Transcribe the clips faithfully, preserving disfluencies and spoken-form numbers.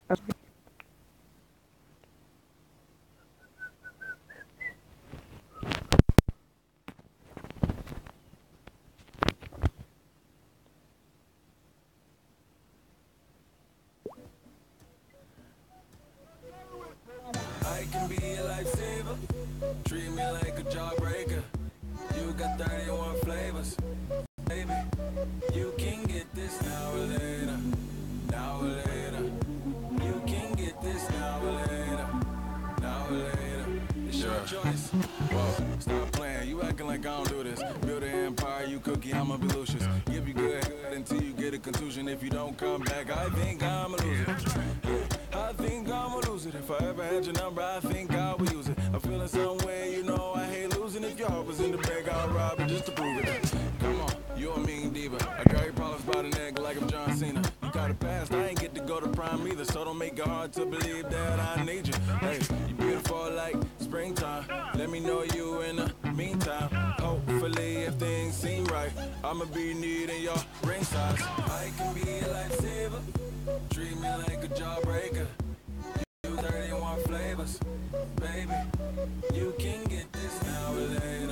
Okay. I can be a lifesaver. Treat me like a jawbreaker. You got thirty-one flavors. Baby, you can get this now or later. Now or later. You can get this now or later. Now or later. It's your choice. Whoa, stop playing. You acting like I don't do this. Build an empire, you cookie, I'ma be Lucius. Give you good head until you get a contusion. If you don't come back, I think I'm a loser. I think I'ma lose it. If I ever had your number, I think I would use it. I'm feeling some way, you know I hate losing. If your heart was in the bag, I'll rob it just to prove it. Come on, you a mean diva. I got your problems by the neck like I'm John Cena. You got a past, I ain't get to go to prime either. So don't make it hard to believe that I need you. Hey, you beautiful like springtime. Let me know you in the meantime. Hopefully if things seem right, I'ma be needing your ring size. I can be a lifesaver. Treat me like a jawbreaker. You thirty-one flavors. Baby, you can get this now or later.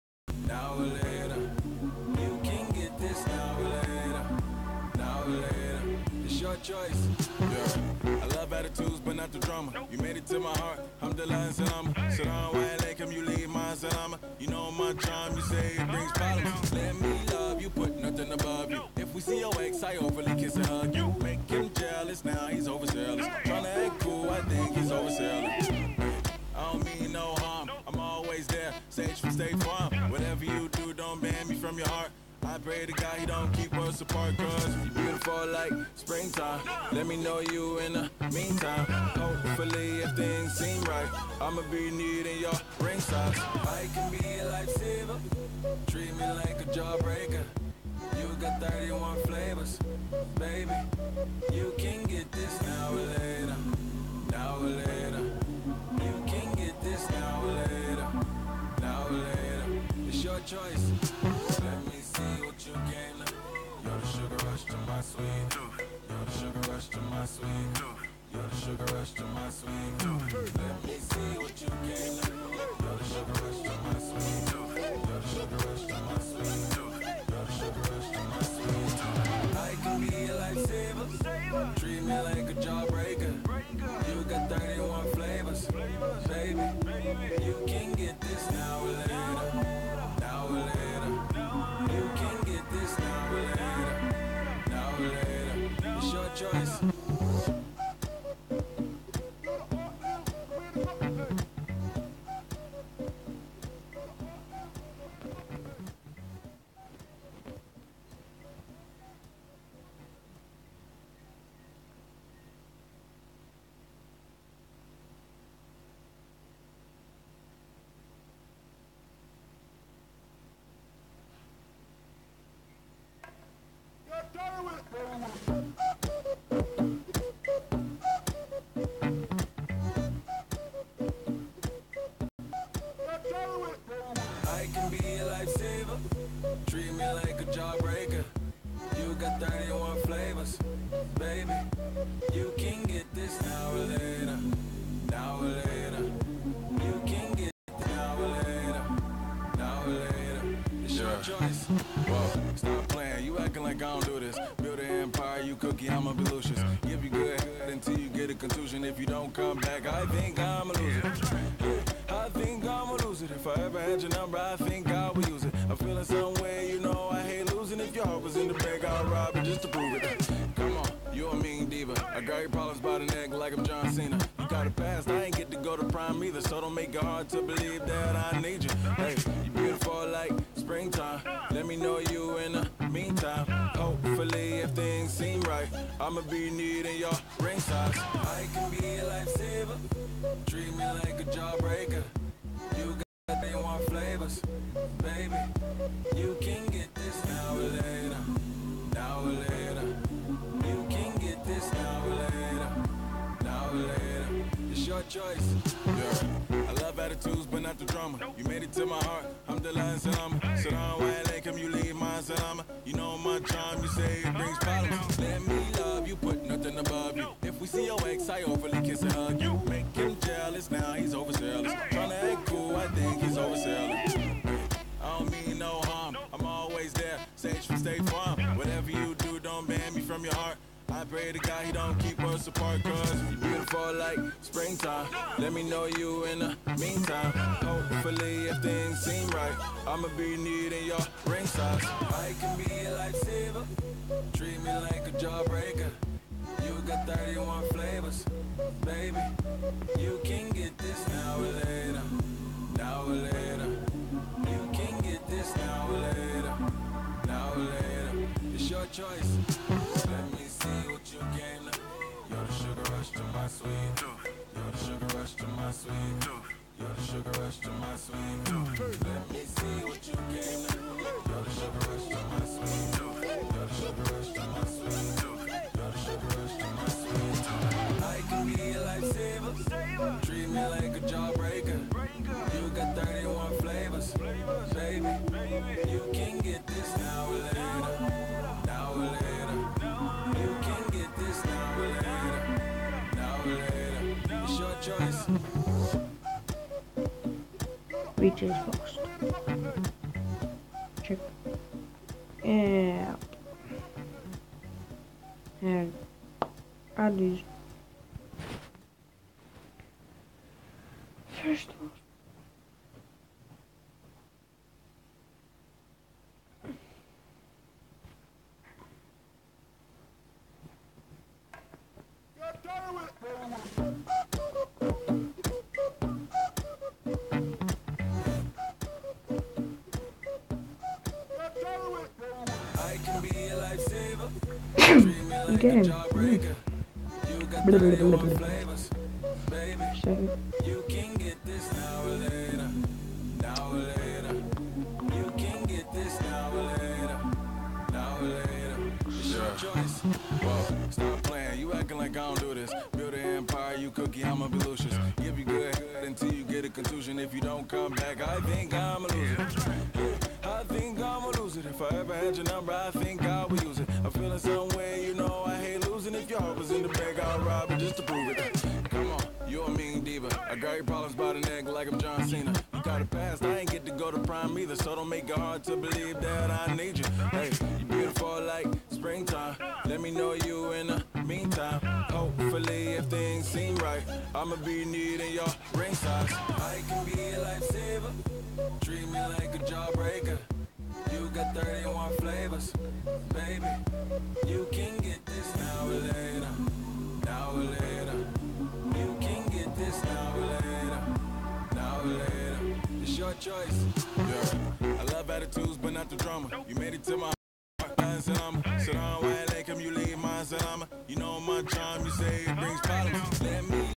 Now or later. You can get this now or later. Now or later. It's your choice. Yeah. I love attitudes, but not the drama. You made it to my heart. Alhamdulillah and salama. Sit on why I come, you leave my salama. You know my charm, you say it brings problems. Let me love you, put nothing above you. If we see your ex, I overly kiss and hug you. Make him jealous, now he's overzealous. Tryna act cool, I think he's overzealous. I don't mean no harm, I'm always there. Sage from State Farm. Whatever you do, don't ban me from your heart. I pray to God he don't keep us apart, cause you beautiful like springtime. Let me know you in the meantime. Hopefully if things seem right, I'ma be needing your ring size. I can be a lifesaver. Treat me like a jawbreaker. You got thirty-one flavors. Baby, you can get this now or later. Now or later. You can get this now or later. Now or later. It's your choice. Let me see what you came to. You're the sugar rush to my sweet. You're the sugar rush to my sweet. You're the sugar rush to my sweet. Let me see what you came to. You're the sugar rush to my sweet. You're the sugar rush to my sweet. You're the sugar rush to my sweet. I can be a lifesaver. Treat me like a jawbreaker. You got thirty-one flavors. Baby, you can get this now or later. Now or later. You can get this now or later. Now or later. It's your choice. I can be a lifesaver. Treat me like a jawbreaker. You got thirty-one flavors. Baby, you can get this now or later. Now or later. You can get this now or later. Now or later. It's your choice. Whoa, stop playing. You acting like I don't do this. Build an empire, you cookie, I'ma be Lucius. Give you good head until you get a contusion. If you don't come back, I think I'm a loser. I think I'ma lose it. If I ever had your number, I think I would use it. I'm feeling some way, you know I hate losing. If your heart was in the bag, I'll rob it just to prove it. Come on, you a mean diva. I got your problems by the neck like I'm John Cena. You got a past, I ain't get to go to prime either. So don't make it hard to believe that I need you. Hey, you beautiful like springtime. Let me know you in the meantime. Hopefully if things seem right, I'ma be needing your ring size. I can be a lifesaver. Treat me like a jawbreaker. You got thirty-one flavors. Baby, you can get this now or later. Now or later. You can get this now or later. Now or later. It's your choice. Yeah. I love attitudes, but not the drama. You made it to my heart. Alhamdulillah and salama. Sit on why I come, you leave my salama. You know my charm, you say it brings problems. Let me love you, put nothing above you. If we see your ex, I Whatever you do, don't ban me from your heart. I pray to God he don't keep us apart, cause you're beautiful like springtime. Let me know you in the meantime. Hopefully if things seem right, I'ma be needing your ring size. I can be a lifesaver, treat me like a jawbreaker. You got thirty-one flavors, baby. You can get this now or later, now or later. You can get this now or later, now or later. It's your choice. Let me see what you came to. You're the sugar rush to my sweet. You're the sugar rush to my sweet. You're the sugar rush to my sweet. Let me see what you came to. You're the sugar rush to my sweet. You're the sugar rush to my sweet. You're the sugar rush to my sweet. I can be a lifesaver. Treat me like a jawbreaker. You got thirty-one flavors, baby. You can get this now or later, now or later. You can get this now or later, now or later. It's your choice. Reaches post. Check. Yeah. And add these. First one. I can be a lifesaver. Treat me like a jawbreaker. You got thirty-one flavors, baby. You can get this now or later, now or later. You can get this now or later, now or later. It's your choice. Whoa, stop playing. You acting like I don't do this. Build an empire, you cookie, I'ma be Lucius. Give you good head until you get a contusion. If you don't come back, I think I'm a loser. I think I'm a loser. If I ever had your number, I think I would use it. I'm feeling some way, you know I hate losing. If your heart was in the bag, I'll rob it just to prove it. Come on, you're a mean diva. I got your problems by the neck like I'm John Cena. You got a past, I ain't get to go to prime either, so don't make it hard to believe that I need you. Hey, you beautiful like springtime. Let me know you in the meantime. Hopefully if things seem right, I'ma be needing your ring size. I can be a lifesaver. Treat me like a jawbreaker. You got thirty-one flavors, baby. You can get this now or later, now or later. You can get this now or later, now or later. It's your choice. Yeah. I love attitudes, but not the drama. You made it to my heart, Salama. Sit on white lake, come you leave my Salama. You know my charm, you say it brings problems. Let me